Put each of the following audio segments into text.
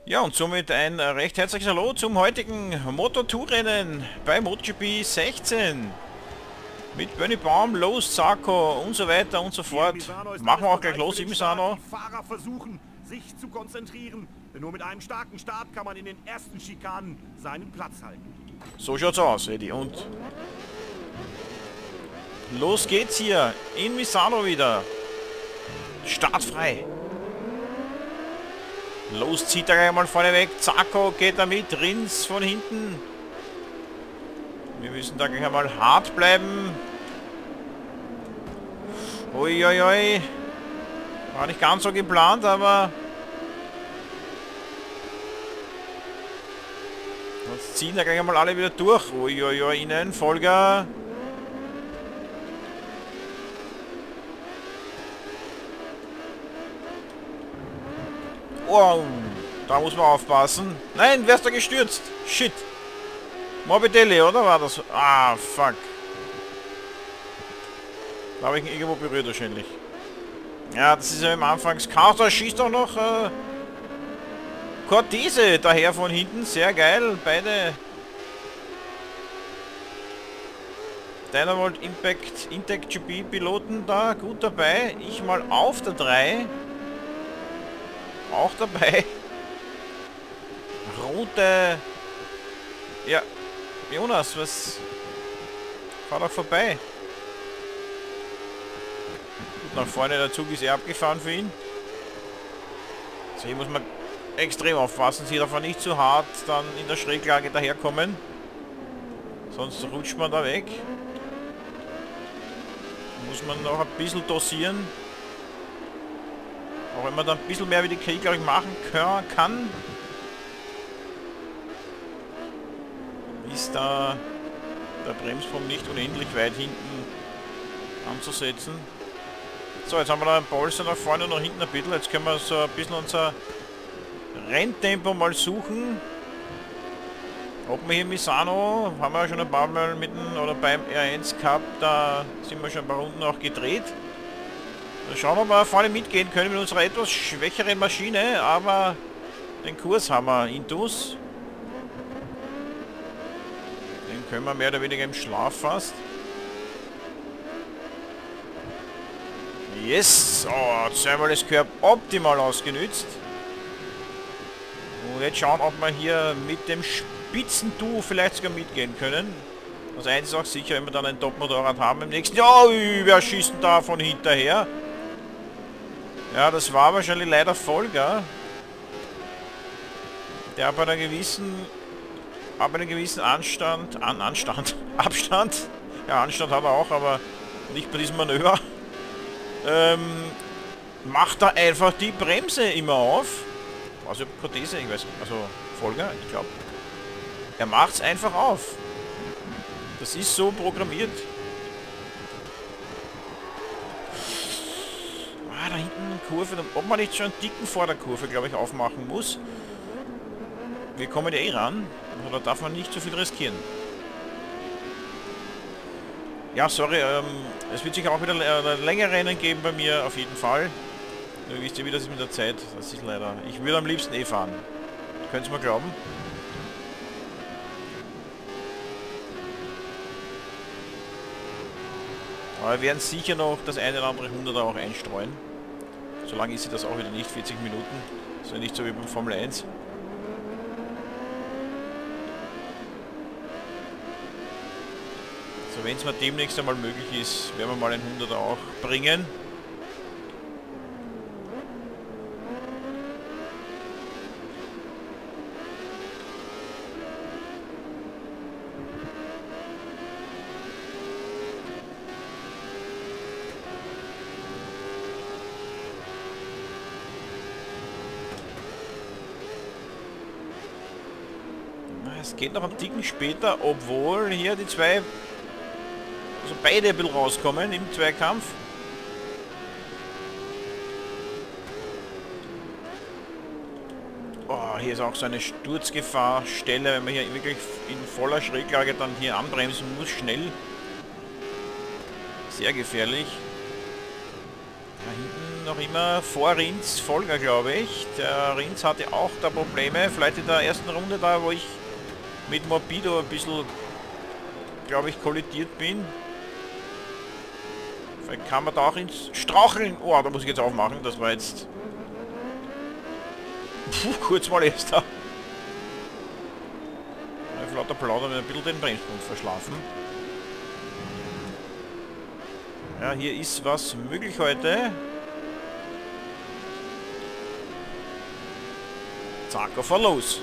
Ja, und somit ein recht herzliches Hallo zum heutigen Moto2-Rennen bei MotoGP 16. Mit Benny Baum, Los, Zarco und so weiter und so fort. Machen wir auch gleich los, Misano. Die Fahrer versuchen, sich zu konzentrieren. Denn nur mit einem starken Start kann man in den ersten Schikanen seinen Platz halten. So schaut's aus, Eddie. Und los geht's hier in Misano wieder. Startfrei. Los zieht er gleich mal vorne weg. Zarco geht da mit. Rins von hinten. Wir müssen da gleich einmal hart bleiben. Uiuiui. War nicht ganz so geplant, aber jetzt ziehen da gleich einmal alle wieder durch. Uiuiui, innen Folger. Oh, da muss man aufpassen. Nein, wer ist da gestürzt? Shit. Morbidelli, oder war das? Ah, fuck. Da habe ich ihn irgendwo berührt wahrscheinlich. Ja, das ist ja im Anfangschaos. Da schießt auch noch Cortese daher von hinten. Sehr geil. Beide Dynavolt Impact Intec GP Piloten da gut dabei. Ich mal auf der 3. Auch dabei. Rote. Ja. Jonas, was? Fahr doch vorbei. Gut, nach vorne, der Zug ist abgefahren für ihn. So, hier muss man extrem aufpassen. Sie darf nicht zu hart dann in der Schräglage daherkommen. Sonst rutscht man da weg. Muss man noch ein bisschen dosieren. Auch wenn man dann ein bisschen mehr wie die Kriegerin machen kann, ist da der Bremspunkt nicht unendlich weit hinten anzusetzen. So, jetzt haben wir da ein Polster nach vorne und nach hinten ein bisschen. Jetzt können wir so ein bisschen unser Renntempo mal suchen. Ob wir hier Misano, haben wir ja schon ein paar Mal mit dem, oder beim R1 gehabt, da sind wir schon ein paar Runden auch gedreht. Schauen wir mal, vorne mitgehen können mit unserer etwas schwächeren Maschine, aber den Kurs haben wir intus. Den können wir mehr oder weniger im Schlaf fast. Yes! Oh, zweimal das Körper optimal ausgenützt. Und jetzt schauen, ob wir hier mit dem Spitzenduo vielleicht sogar mitgehen können. Das eins ist auch sicher, wenn wir dann ein Top-Motorrad haben im nächsten Jahr. Oh, wer schießt denn da von hinterher? Ja, das war wahrscheinlich leider Folger. Der hat bei einer gewissen Abstand. Ja, Anstand hat er auch, aber nicht bei diesem Manöver. Macht er einfach die Bremse immer auf. Also Cortese, ich weiß nicht. Also Folger, ich glaube. Er macht es einfach auf. Das ist so programmiert. Da hinten Kurve, ob man nicht schon einen dicken Vorderkurve, glaube ich, aufmachen muss. Wir kommen ja eh ran, da darf man nicht zu viel riskieren. Ja, sorry, es wird sich auch wieder längere Rennen geben bei mir, auf jeden Fall. Ihr wisst ja, wie das ist mit der Zeit, das ist leider... Ich würde am liebsten eh fahren. Könnt ihr mir glauben? Aber wir werden sicher noch das eine oder andere 100er auch einstreuen. So lange ist sie das auch wieder nicht, 40 Minuten. So nicht so wie beim Formel 1. So, wenn es mal demnächst einmal möglich ist, werden wir mal ein 100er auch bringen. Es geht noch einen Ticken später, obwohl hier die zwei, also beide ein bisschen rauskommen im Zweikampf. Oh, hier ist auch so eine Sturzgefahrstelle, wenn man hier wirklich in voller Schräglage dann hier anbremsen muss, schnell. Sehr gefährlich. Da hinten noch immer vor Rins Folger, glaube ich. Der Rins hatte auch da Probleme, vielleicht in der ersten Runde da, wo ich mit Morbido ein bisschen, glaube ich, kollidiert bin. Vielleicht kann man da auch ins Straucheln. Oh, da muss ich jetzt aufmachen, das war jetzt... Puh, kurz mal erst da. Auf lauter Plaudern ein bisschen den Bremspunkt verschlafen. Ja, hier ist was möglich heute. Zack, auf los.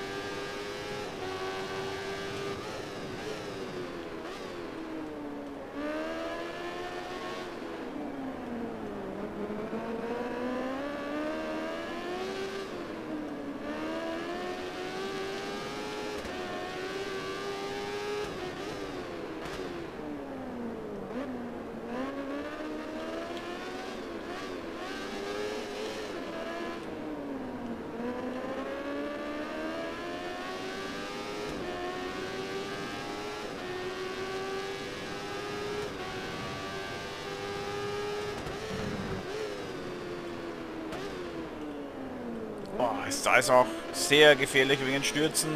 Da ist auch sehr gefährlich wegen Stürzen.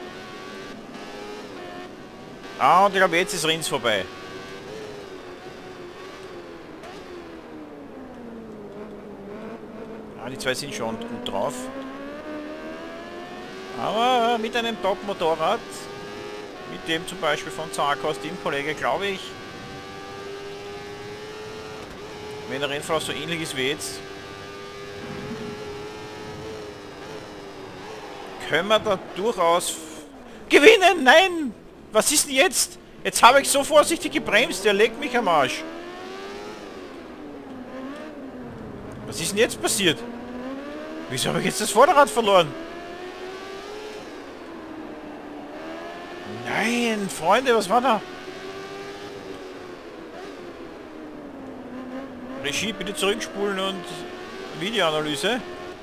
Ah, und ich glaube, jetzt ist Rins vorbei. Ah, die zwei sind schon gut drauf. Aber mit einem Top-Motorrad, mit dem zum Beispiel von Zarkos Teamkollege, glaube ich, wenn der Rennfahrer so ähnlich ist wie jetzt, können wir da durchaus gewinnen. Nein! Was ist denn jetzt? Jetzt habe ich so vorsichtig gebremst. Der legt mich am Arsch. Was ist denn jetzt passiert? Wieso habe ich jetzt das Vorderrad verloren? Nein, Freunde, was war da? Regie, bitte zurückspulen und Videoanalyse.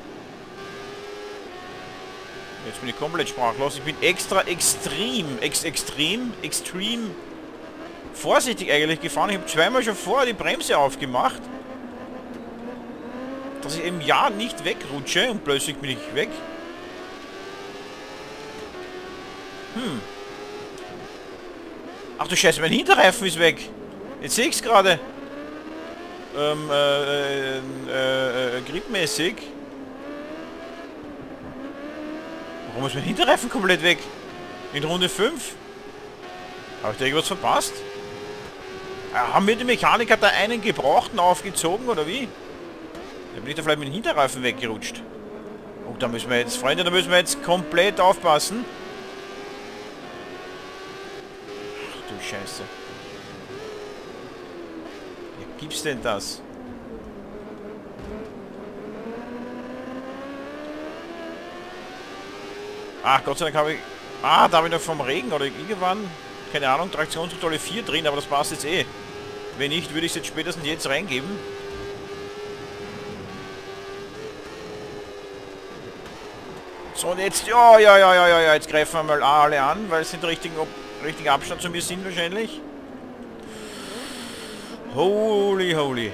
Jetzt bin ich komplett sprachlos. Ich bin extrem vorsichtig eigentlich gefahren. Ich habe zweimal schon vorher die Bremse aufgemacht, dass ich eben ja nicht wegrutsche und plötzlich bin ich weg. Ach du Scheiße, mein Hinterreifen ist weg. Jetzt sehe ich es gerade. Gripmäßig. Warum ist mein Hinterreifen komplett weg? In Runde 5? Habe ich da irgendwas verpasst? Haben wir die Mechaniker da einen Gebrauchten aufgezogen oder wie? Da bin ich da vielleicht mit dem Hinterreifen weggerutscht. Oh, da müssen wir jetzt, Freunde, da müssen wir jetzt komplett aufpassen. Ach du Scheiße. Wie gibt's denn das? Ach, Gott sei Dank habe ich... Ah, da habe ich noch vom Regen oder irgendwann... Keine Ahnung, Traktionskontrolle 4 drin, aber das passt jetzt eh. Wenn nicht, würde ich es jetzt spätestens jetzt reingeben. So, und jetzt... Ja, jetzt greifen wir mal alle an, weil es den richtigen Abstand zu mir sind wahrscheinlich. Holy.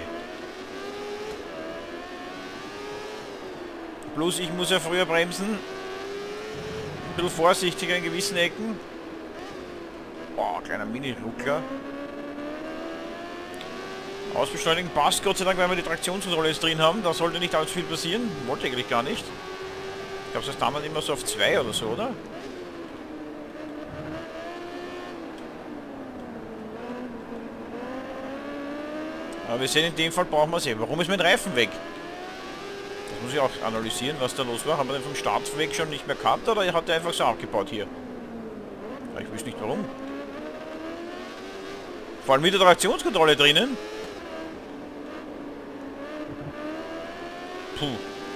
Plus, ich muss ja früher bremsen. Ein bisschen vorsichtiger in gewissen Ecken. Boah, kleiner Mini-Ruckler. Ausbeschleunigen passt, Gott sei Dank, weil wir die Traktionskontrolle jetzt drin haben. Da sollte nicht allzu viel passieren. Wollte eigentlich gar nicht. Ich glaube, das ist damals immer so auf 2 oder so, oder? Aber wir sehen, in dem Fall brauchen wir es eh. Warum ist mein Reifen weg? Das muss ich auch analysieren, was da los war. Haben wir den vom Start weg schon nicht mehr gehabt oder hat er einfach so abgebaut hier? Ich wüsste nicht warum. Vor allem mit der Traktionskontrolle drinnen. Puh.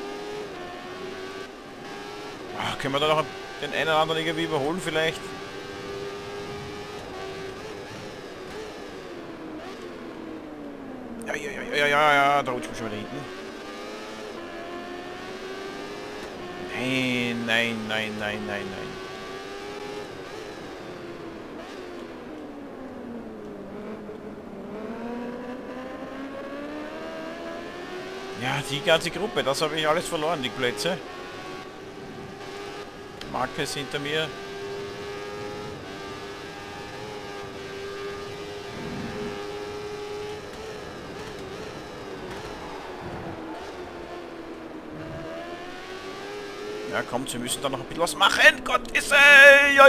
Ach, können wir da noch den einen oder anderen irgendwie überholen vielleicht? Ja, da rutschen wir schon wieder hinten. Nein. die ganze Gruppe, das habe ich alles verloren, die Plätze. Marquez hinter mir. Ja, kommt, sie müssen da noch ein bisschen was machen. Gott ist ja,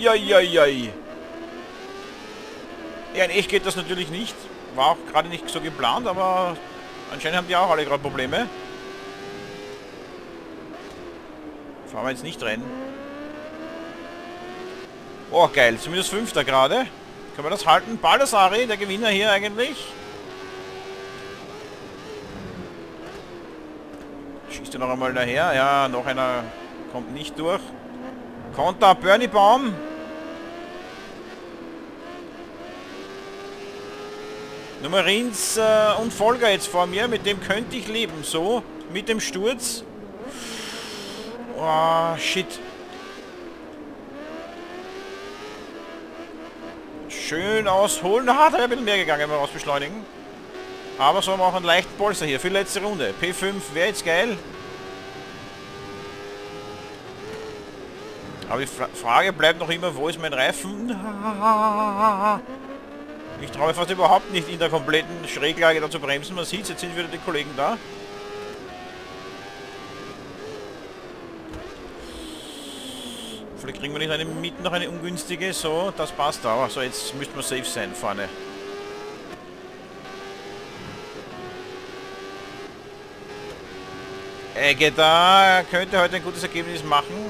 in echt geht das natürlich nicht. War auch gerade nicht so geplant, aber anscheinend haben die auch alle gerade Probleme. Fahren wir jetzt nicht rennen. Oh, geil. Zumindest Fünfter gerade. Können wir das halten? Baldassari, der Gewinner hier eigentlich. Schießt er noch einmal daher. Ja, noch einer kommt nicht durch. Konter, Bernie Baum. Nummer Rins und Folger jetzt vor mir. Mit dem könnte ich leben. So, mit dem Sturz. Oh, shit. Schön ausholen. Ah, da wäre ein bisschen mehr gegangen beim Ausbeschleunigen. Aber so haben wir auch einen leichten Polster hier für die letzte Runde. P5 wäre jetzt geil. Aber die Frage bleibt noch immer, wo ist mein Reifen? Ich traue fast überhaupt nicht in der kompletten Schräglage da zu bremsen. Man sieht, jetzt sind wieder die Kollegen da. Vielleicht kriegen wir nicht eine mit, noch eine ungünstige. So, das passt auch. So, jetzt müssten wir safe sein vorne. Ecke da, könnte heute ein gutes Ergebnis machen.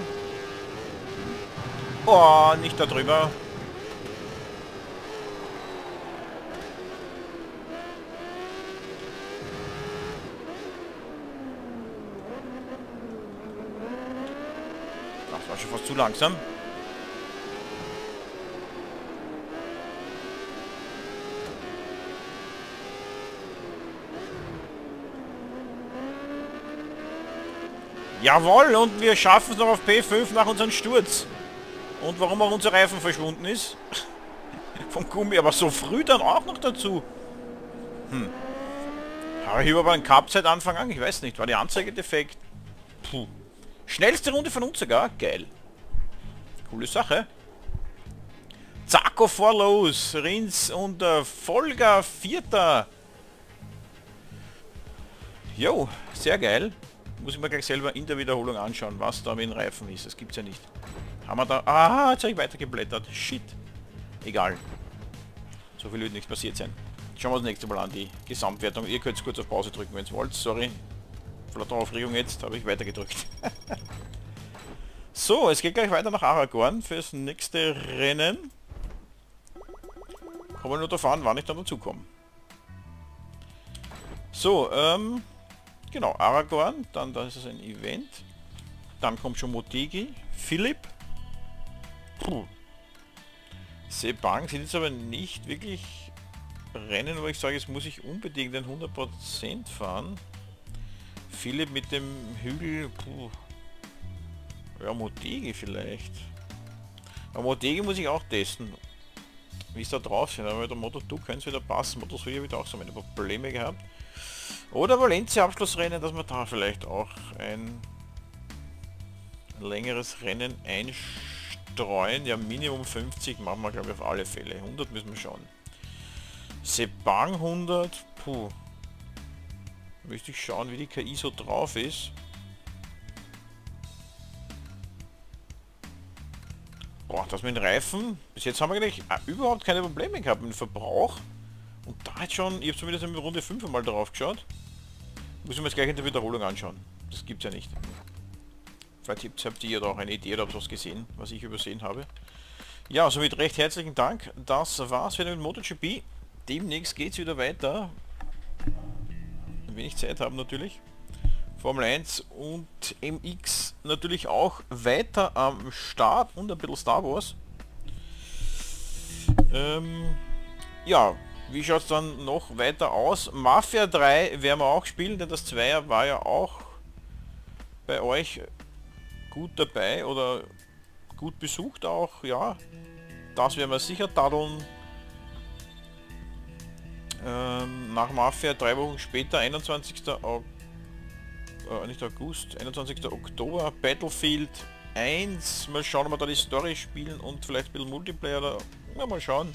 Oh, nicht da drüber. Das war schon fast zu langsam. Jawohl, und wir schaffen es noch auf P5 nach unserem Sturz. Und warum auch unser Reifen verschwunden ist. Vom Gummi, aber so früh dann auch noch dazu. Habe ich überhaupt einen Cup-Zeit Anfang an? Ich weiß nicht. War die Anzeige defekt? Puh. Schnellste Runde von uns sogar. Geil. Coole Sache. Zacko vor los. Rins und Folger Vierter. Jo, sehr geil. Muss ich mir gleich selber in der Wiederholung anschauen, was da mit dem Reifen ist. Das gibt's ja nicht. Haben wir da... Ah, jetzt habe ich weitergeblättert. Shit. Egal. So viel wird nichts passiert sein. Schauen wir uns das nächste Mal an, die Gesamtwertung. Ihr könnt kurz auf Pause drücken, wenn ihr wollt. Sorry. Vor der Aufregung jetzt habe ich weitergedrückt. So, es geht gleich weiter nach Aragorn fürs nächste Rennen. Kommen wir nur darauf an, wann ich dann dazu komme. So, genau, Aragorn. Dann da ist es ein Event. Dann kommt schon Motegi. Philipp. Sebang sind jetzt aber nicht wirklich Rennen, wo ich sage, jetzt muss ich unbedingt den 100% fahren. Philipp mit dem Hügel. Ja, Motegi vielleicht. Aber Motegi muss ich auch testen. Wie es da drauf sind. Aber mit der Moto2 könnte es wieder passen. Moto3 habe ich auch so meine Probleme gehabt. Oder Valencia Abschlussrennen, dass wir da vielleicht auch ein längeres Rennen einstreuen. Ja, Minimum 50 machen wir, glaube ich, auf alle Fälle. 100 müssen wir schauen. Sebang 100. Puh. Müsste ich schauen, wie die KI so drauf ist. Boah, das mit den Reifen. Bis jetzt haben wir eigentlich überhaupt keine Probleme gehabt mit dem Verbrauch. Und da jetzt schon, ich habe zumindest in Runde 5 mal drauf geschaut. Muss ich mir jetzt gleich in der Wiederholung anschauen. Das gibt's ja nicht. Vielleicht habt ihr da auch eine Idee oder habt was gesehen, was ich übersehen habe. Ja, somit recht herzlichen Dank. Das war's wieder mit MotoGP. Demnächst geht's wieder weiter. Wenn ich Zeit habe natürlich. Formel 1 und MX natürlich auch weiter am Start und ein bisschen Star Wars. Ja, wie schaut es dann noch weiter aus? Mafia 3 werden wir auch spielen, denn das 2er war ja auch bei euch gut dabei oder gut besucht auch, ja. Das werden wir sicher daddeln. Nach Mafia 3 Wochen später, 21. nicht August, 21. Oktober, Battlefield 1. Mal schauen, ob wir da die Story spielen und vielleicht ein bisschen Multiplayer. Oder, ja, mal schauen,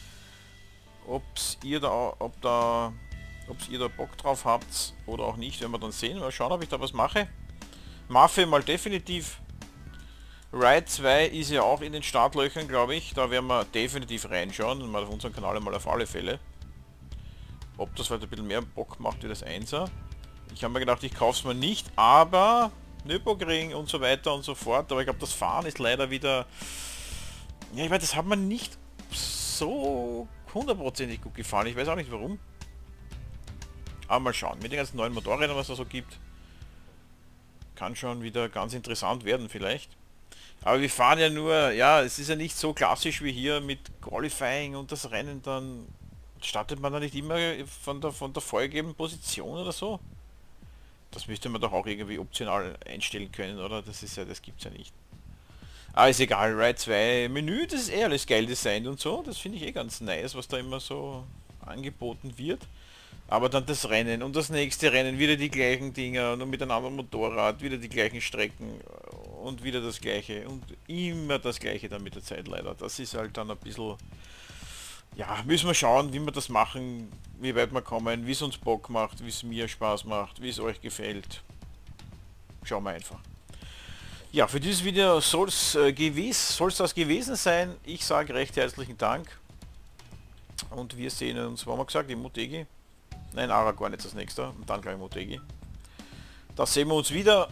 ob's ihr da Bock drauf habt oder auch nicht, werden wir dann sehen. Mal schauen, ob ich da was mache. Mafia mal definitiv. Ride 2 ist ja auch in den Startlöchern, glaube ich. Da werden wir definitiv reinschauen. Mal auf unserem Kanal mal auf alle Fälle. Ob das vielleicht ein bisschen mehr Bock macht wie das 1er. Ich habe mir gedacht, ich kaufe es mir nicht, aber Nürburgring und so weiter und so fort. Aber ich glaube, das Fahren ist leider wieder... Ja, ich weiß, das hat mir nicht so hundertprozentig gut gefallen. Ich weiß auch nicht warum. Aber mal schauen. Mit den ganzen neuen Motorrädern, was es da so gibt, kann schon wieder ganz interessant werden vielleicht. Aber wir fahren ja nur, ja, es ist ja nicht so klassisch wie hier mit Qualifying und das Rennen, dann startet man da nicht immer von der vorgegebenen Position oder so. Das müsste man doch auch irgendwie optional einstellen können, oder? Das ist ja, das gibt's ja nicht. Aber ist egal, Ride 2 Menü, das ist eh alles geil designt und so, das finde ich eh ganz nice, was da immer so angeboten wird. Aber dann das Rennen und das nächste Rennen, wieder die gleichen Dinger, nur mit einem anderen Motorrad, wieder die gleichen Strecken und wieder das gleiche und immer das gleiche dann mit der Zeit leider. Das ist halt dann ein bisschen, ja, müssen wir schauen, wie wir das machen, wie weit wir kommen, wie es uns Bock macht, wie es mir Spaß macht, wie es euch gefällt. Schauen wir einfach. Ja, für dieses Video soll es das gewesen sein. Ich sage recht herzlichen Dank und wir sehen uns, was haben wir gesagt, im Motegi. Nein, Aragorn jetzt das nächste und dann gleich Motegi. Da sehen wir uns wieder.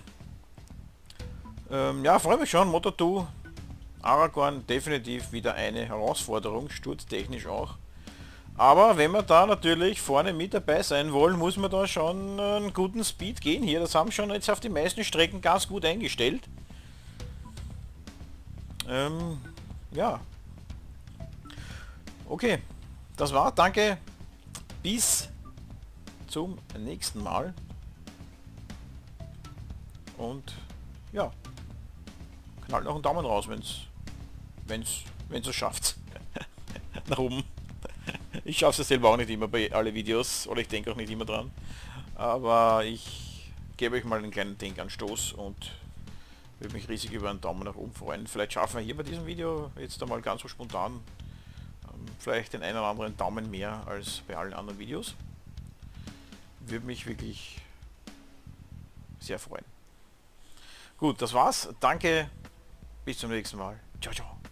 Ja, freue mich schon. Moto2, Aragorn definitiv wieder eine Herausforderung, sturztechnisch auch. Aber wenn wir da natürlich vorne mit dabei sein wollen, muss man da schon einen guten Speed gehen hier. Das haben schon jetzt auf die meisten Strecken ganz gut eingestellt. Ja. Okay, das war. Danke. Bis zum nächsten Mal. Und ja, knallt noch einen Daumen raus, wenn's es schafft. Nach oben. Ich schaffe es selber auch nicht immer bei alle Videos, oder ich denke auch nicht immer dran. Aber ich gebe euch mal einen kleinen Denkanstoß und würde mich riesig über einen Daumen nach oben freuen. Vielleicht schaffen wir hier bei diesem Video jetzt einmal ganz so spontan vielleicht den einen oder anderen Daumen mehr als bei allen anderen Videos. Würde mich wirklich sehr freuen. Gut, das war's. Danke. Bis zum nächsten Mal. Ciao, ciao.